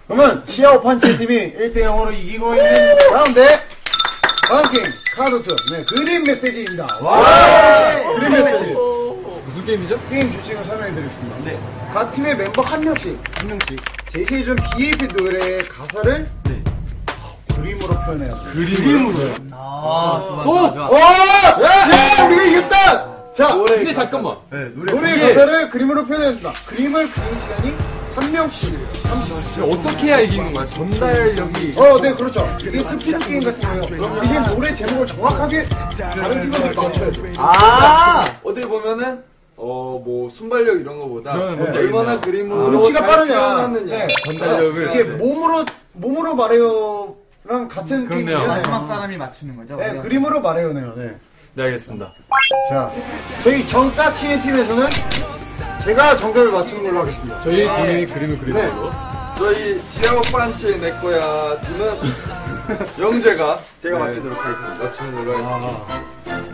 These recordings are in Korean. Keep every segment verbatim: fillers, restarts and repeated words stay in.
그러면 시아오 판치 팀이 일 대 영으로 이기고 있는 가운데 다음 게임 카드 투 네, 그림 메시지입니다. 와! 그림 메시지. 무슨 게임이죠? 게임 규칙을 설명해드리겠습니다. 네. 각 팀의 멤버 한 명씩 한 명씩 제시해준 비에이피 노래의 가사를 네. 그림으로 표현해야 돼요. 그림으로요? 아, 좋아, 좋아, 좋아. 와! 야! 우리가 이겼다! 자! 노래 근데 잠깐만. 네, 노래, 노래 가사를 그림으로 표현해야 된다. 그림을 그리는 시간이 한 명씩. 어떻게 해야 이기는 거야? 전달력이. 어, 네, 그렇죠. 이게 스피드 게임 같은 거예요. 이게 노래 제목을 정확하게 다른 팀한테 맞춰야 돼. 아! 어떻게 보면은, 어, 뭐, 순발력 이런 거보다 네. 얼마나 그림으로 눈치가 잘 빠르냐. 표현하느냐. 네. 전달력을. 이게 몸으로, 몸으로 말해요랑 같은 게임이에요. 마지막 사람이 맞추는 거죠? 네, 그림으로 말해요네요. 네. 네, 알겠습니다. 자, 저희 정까치의 팀에서는 제가 정답을 맞추는 걸로 하겠습니다. 저희 팀이 그림을 그리는 네. 걸로. 저희 지하오 판치의 내꺼야 팀은 영재가 제가 맞추도록 하겠습니다. 맞추는 걸로 하겠습니다.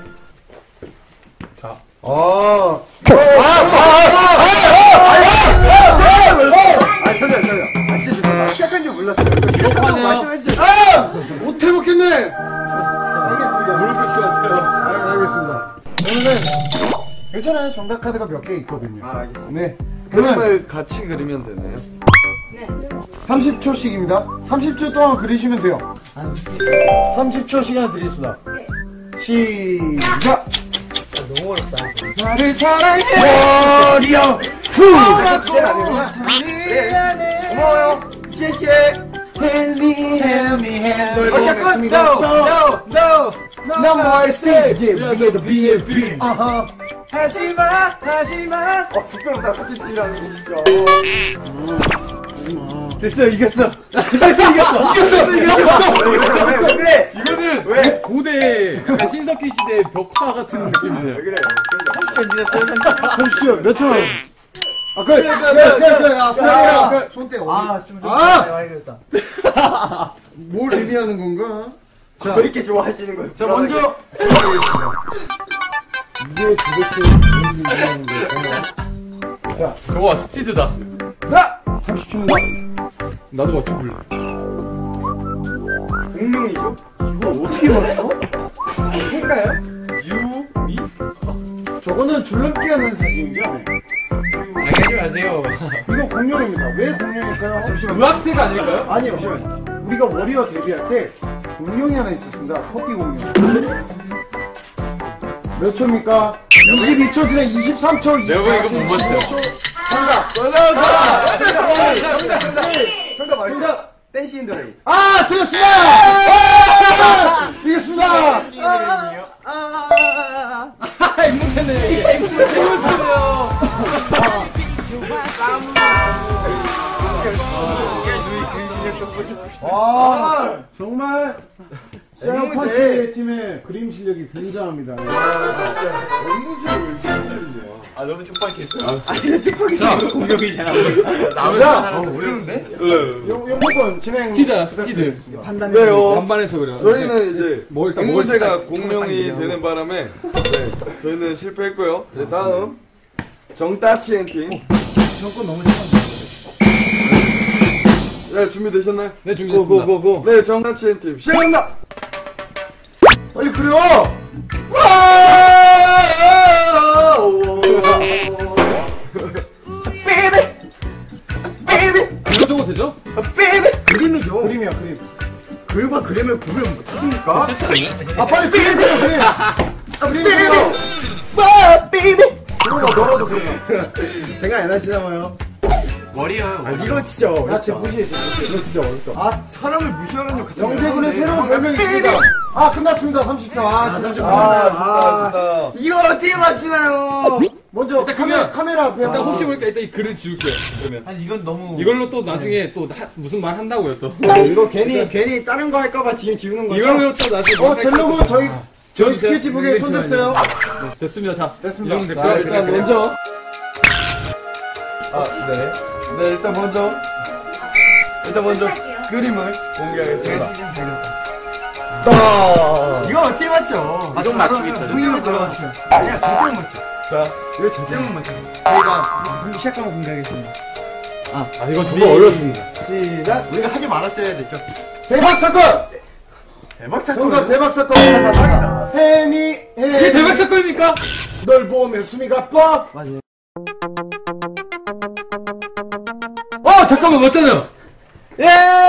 자. 아, 아, 아, 아, 아, 저기요, 저기요. 아, 진짜 나 시작한 줄 몰랐어요. 기록하네요. 아! 못 해먹겠네! 알겠습니다. 무릎 꿇지 마세요. 아, 알겠습니다. 오늘은 괜찮아요. 정답 카드가 몇 개 있거든요. 아, 알겠습니다. 네. 그러면 그림을 같이 그리면 되나요? 삼십 초씩입니다. 삼십 초 동안 그리시면 돼요. 삼십 초 시간 드리겠습니다. 시작! 너무 어렵다. 나를 사랑해. 머리요! 후! 그때는 아니구나. 네. 고마워요. 시시해. Help me, help me, help 널 No, 보냈습니다. no, no, no. Number six, yeah, we the B F B. 아하. 하지마, 하지마. 어, 부끄럽다. 같이 찌라는 진짜. 됐어, 이겼어. 이겼어! 이겼어! 그래. 이거는 왜? 고대 약간 신석기 시대 벽화 같은 느낌이네요. 그래. 잠시요, 몇 초? 아, 그래, 그래, 그래, 그래, 아, 손대야. 손대, 어디? 아, 좀, 좀. 아! 많이 걸렸다. 뭘 의미하는 건가? 자, 왜 이렇게 좋아하시는 거예요? 자, 먼저. 이게 도대체 무슨 의미하는 걸까? 자, 좋아, 스피드다. 자! 삼십 초입니다. 나도 맞춰볼래. 공룡이죠? 이거 어떻게 맞춰? 뭘까요? 유, 미? 저거는 줄넘기 하는 사진이죠? 당연히 마세요. 이거 공룡입니다. 왜 공룡일까요? 잠시만요. 의학세가 아닐까요? 아니요, 잠시만요. 우리가 워리어 데뷔할 때 공룡이 하나 있었습니다. 토끼 공룡. 몇 초입니까? 이십이 초 뒤에 이십삼 초, 내가 이거 못 맞춰요. 이십오 초. 정답! 정답! 정답! 정답! 정답! 댄싱 드레이. 아! 틀렸습니다! 아! 이겼습니다! 아, 앵무새네. 앵무새네요. 와, 정말 시아오 판치 팀의 그림 실력이 굉장합니다. 아, 너무 촉박했어. 자, 공룡이잖아. 자, 어려운데? 용무권 진행. 스피드야, 스피드. 판단이. 네요. 반반해서 그래요. 저희는 이제 뭐 일단 뭐 앵무새가 일단 공룡이 일단 되는 바람에 네, 저희는 실패했고요. 네, 다음 정따치 앤팀. 저거 너무 좋아. 네, 준비되셨나요? 네, 준비됐습니다. 고고고고. 네, 정따치 앤팀 시작합니다. 빨리 그려! 이거 정도 되죠? 그림이죠. 그림이야, 그림. 글과 그림을 구별 못하십니까? 아, 빨리 그림 그려, 그림! 아, 그림 그려! 그려봐, 너라도 그려. 생각 안 하시나봐요. 머리요. 아, 이거 진짜 나 어렵다. 지금 무시해, 지금. 이거 진짜 어렵다. 아, 사람을 무시하는 것 같은 영재군의 새로운 별명이 있습니다. 아, 끝났습니다. 삼십 초. 아, 진짜 좀. 아, 아, 좋다, 이거 어떻게 맞추나요? 먼저 일단 카메라, 그러면- 카메라 앞에 일단 한 혹시 모르니까 일단 이 글을 지울게요. 그러면. 아니, 이건 너무. 이걸로 또 나중에 또 나- 무슨 말 한다고요, 또. 이거 괜히, 괜히 다른 거 할까봐 지금 지우는 거죠? 이걸로 또 나중에. 어, 젤로군 저희, 저희 지워주세요. 스케치북에 손댔어요. 됐습니다. 자, 됐습니다. 이 정도 자, 됐고요. 일단 먼저. 아, 네. 네, 일단 먼저. 일단 먼저 그림을 공개하겠습니다. 따. 이거 어떻게 맞죠? 이건 맞추겠다. 이거 제가 맞춰. 아니야, 절대 못 맞춰. 자, 이거 절대 못 맞춰. 저희가 공개 시작하면 공개하겠습니다. 아, 이건 정말 어려웠습니다. 시작. 우리가 하지 말았어야 됐죠. 대박 사건! 대박 정답 대박 사건! 사건이다. 해미, 이게 해미. 대박 사건입니까? 널 보면 숨이 가빠! 맞아요. 어, 잠깐만, 맞잖아요. 예!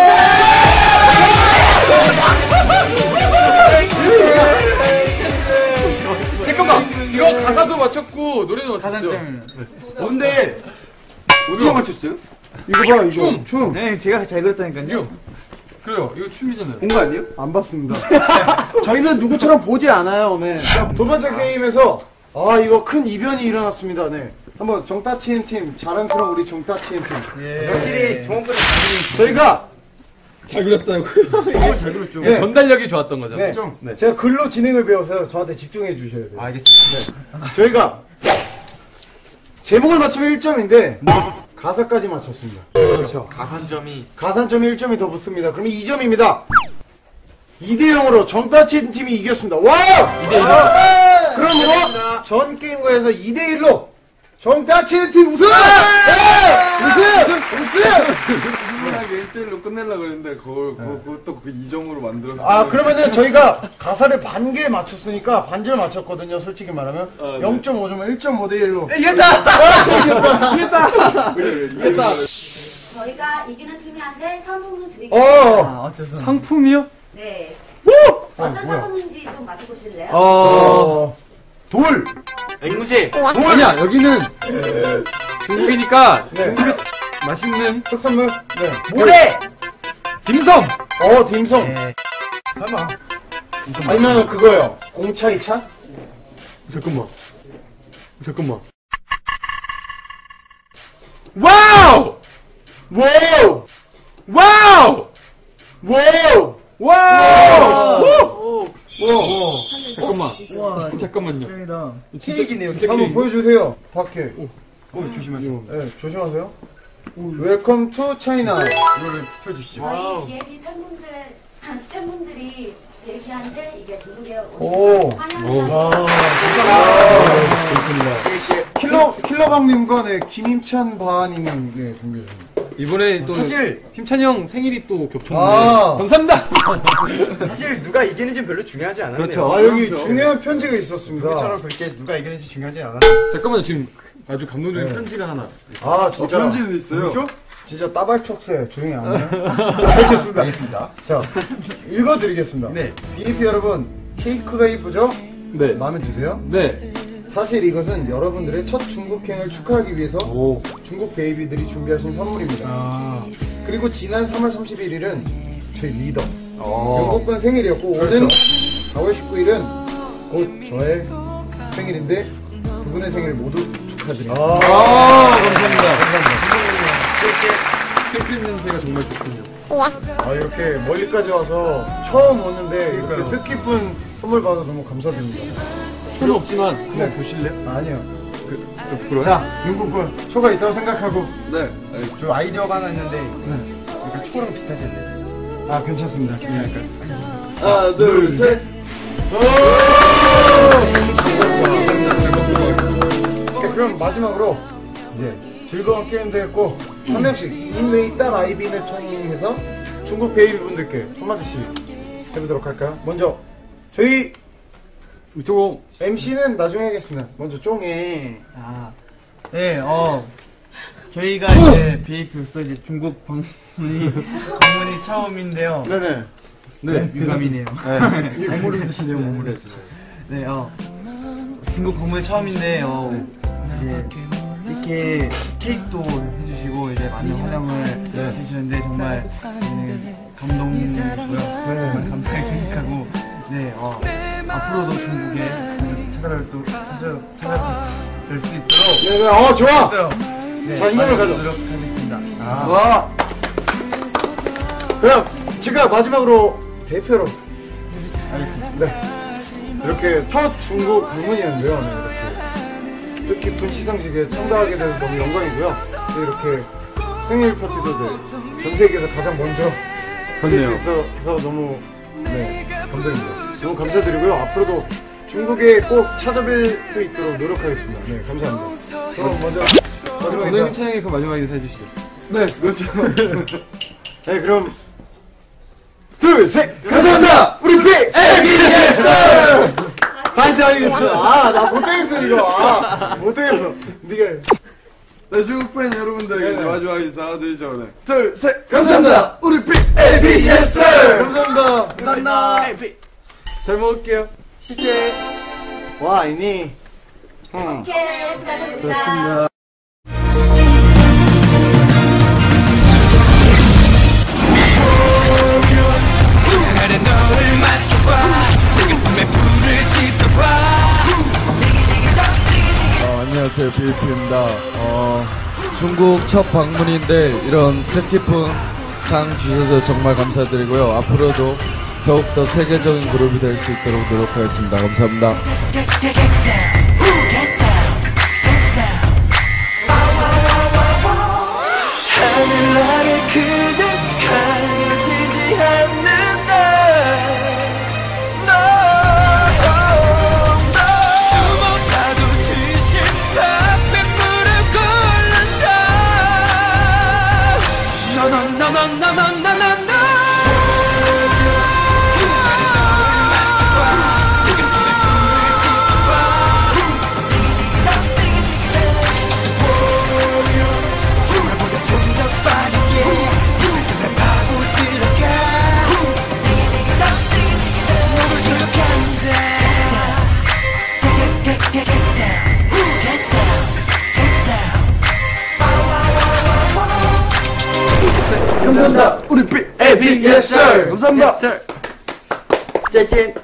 잠깐만, 이거 가사도 맞췄고, 노래도 맞췄어요. 가산점. 뭔데? 어디가 맞췄어요? 이거 봐, 이거. 춤. 춤. 네, 제가 잘 그렸다니까요. 이거. 그래요, 이거 춤이잖아요. 본 거 아니에요? 안 봤습니다. 저희는 누구처럼 보지 않아요, 네. 자, 두 번째 게임에서, 아, 이거 큰 이변이 일어났습니다, 네. 한번 정따치엔 팀, 자랑스러운 우리 정따치엔 팀. 예. 확실히 종업원의 당연히 저희가, 잘 그렸다고. 이거 잘 그렸죠. 네. 전달력이 좋았던 거죠. 네. 좀. 네. 제가 글로 진행을 배워서요. 저한테 집중해 주셔야 돼요. 알겠습니다. 저희가, 제목을 맞추면 일 점인데, 가사까지 맞췄습니다. 그렇죠. 가산점이 가산점이 일 점이 더 붙습니다. 그러면 이 점입니다. 이 대 영으로 정따치엔 팀이 이겼습니다. 와! 이 대 일. 그러므로 전 게임과에서 이 대 일로 정따치엔 팀 우승! 네! 우승! 우승! 충분하게 일 대 일로 끝내려고 그랬는데 그걸 그걸- 그것도 그 이 점으로 만들어서 아, 그러면은 저희가 가사를 반 개 맞췄으니까 반절 맞췄거든요, 솔직히 말하면. 아, 네. 영 점 오 점은 일 점 오 대 일로. 이겼다! 이겼다! 이겼다. 저희가 이기는 팀한테 상품을 드릴게요. 어! 아, 어째서. 상품이요? 네. 아, 어떤 뭐야. 상품인지 좀 마셔보실래요? 어. 어. 돌! 앵무새. 아니야, 여기는 중국이니까 네. 중국의 맛있는 특선물? 네. 모래! 딤섬. 어, 딤섬. 네. 설마. 아니면 그거요. 공차 이 차? 잠깐만. 잠깐만. 와우! 와우! 와우! 와우! 와우! 오! 와우! 잠깐만. 와, 잠깐만요. 짱이다. 진짜- 케이크네요, 진짜 한번 케이크. 보여주세요. 밖에. 오, 조심하세요. 네, 조심하세요. 웰컴 투 차이나. 이거를 펴주시죠. 와우. 저희 비에이비 팬분들, 팬분들이 얘기한데 이게 중국에 오. 오신 환영을 와. 킬러, 킬러강님과 네, 김임찬 바님이 네, 준비해주셨습니다. 이번에 또 사실, 힘찬이 형 생일이 또 겹쳤는데 아. 감사합니다. 사실 누가 이기는지 별로 중요하지 않은데요. 그렇죠. 아, 여기 그렇죠. 중요한 편지가 있었습니다. 누구처럼 그렇게 누가 이기는지 중요하지 않아. 잠깐만요. 지금 아주 감동적인 네. 편지가 하나. 아, 진짜. 편지도 있어요. 뭐죠? 진짜 따발촉새 조용히 안 해요? 알겠습니다. 알겠습니다. 자, 읽어드리겠습니다. 네. 비에이피 여러분, 케이크가 이쁘죠? 네. 마음에 드세요? 네. 사실 이것은 여러분들의 첫 중국행을 축하하기 위해서 오. 중국 베이비들이 준비하신 선물입니다. 아. 그리고 지난 삼월 삼십일일은 저희 리더 어. 영국군 생일이었고 오는 사월 십구일은 곧 저의 생일인데 두 분의 생일 모두 축하드립니다. 아, 감사합니다. 스크린 냄새가 정말 좋군요. 아, 이렇게 멀리까지 와서 처음 오는데 이렇게 뜻깊은 선물 받아서 너무 감사드립니다. 초는 없지만 한번 보실래요? 아니요. 좀 부끄러워요? 자, 윤국군 초가 있다고 생각하고 네. 저 아이디어가 하나 있는데, 약간 초랑 비슷하지 않나요? 아, 괜찮습니다. 하나, 둘, 셋. 오케이, 그럼 마지막으로 이제 즐거운 게임도 했고 한 명씩 인웨이 딸 아이비를 통해서 중국 베이비 분들께 한마디씩 해보도록 할까요? 먼저 저희 이쪽 엠씨는 나중에 하겠습니다. 먼저 쫑에 아, 네, 어, 저희가 이제 비에이피로서 이제 중국 방문이, 방문이 처음인데요. 네네. 네. 유감이네요. 몸으로 드시네요, 몸으로. 네, 어, 중국 방문이 처음인데, 어, 이제, 이렇게 케이크도 해주시고, 이제 많은 활용을 해주시는데, 정말, 네, 감동이고요. 정말 감사하게 생각하고, 네, 어, 앞으로도 중국에 찾아뵐 또, 찾아, 찾아뵐 수 있도록, 네네. 어, 좋아. 네, 자, 인정을 가져. 노력 하겠습니다. 아, 와. 그럼 제가 마지막으로 대표로 알겠습니다. 네. 이렇게 첫 중국 방문이었는데요. 네, 이렇게 뜻깊은 시상식에 참가하게 돼서 너무 영광이고요. 또 이렇게 생일 파티도 네, 전 세계에서 가장 먼저 받을 수 있어서 너무 네, 감사드립니다. 너무 감사드리고요. 앞으로도 중국에 꼭 찾아뵐 수 있도록 노력하겠습니다. 네, 감사합니다. 그럼 먼저 마지막 오늘 인사. 힘찬이 형이 그 마지막 인사 해주시죠. 네, 그렇죠. 네, 그럼 둘, 셋, 감사합니다. 우리 피 에이비에스. 다시 하겠습니다. 아, 나 못하겠어 이거. 아, 못하겠어. 네가 해. 네, 중국 팬 여러분들에게 네. 이제 마지막 인사드리죠. 네. 둘, 셋, 감사합니다. 우리 피 에이비에스. 감사합니다. 감사합니다. 잘 먹을게요. 시제. 와, 아니니. 응. 오케이, 수고하셨습니다. 어, 안녕하세요, 비비피입니다. 어, 중국 첫 방문인데 이런 뜻깊은 상 주셔서 정말 감사드리고요. 앞으로도 더욱더 세계적인 그룹이 될 수 있도록 노력하겠습니다. 감사합니다. 하늘나라 그대 가려지지 않는다. 숨어봐도 지실 앞에 무릎 꿇는다. 너너너너너너너너 감사합니다. 우리 피 에이비에스. 감사합니다. 再见。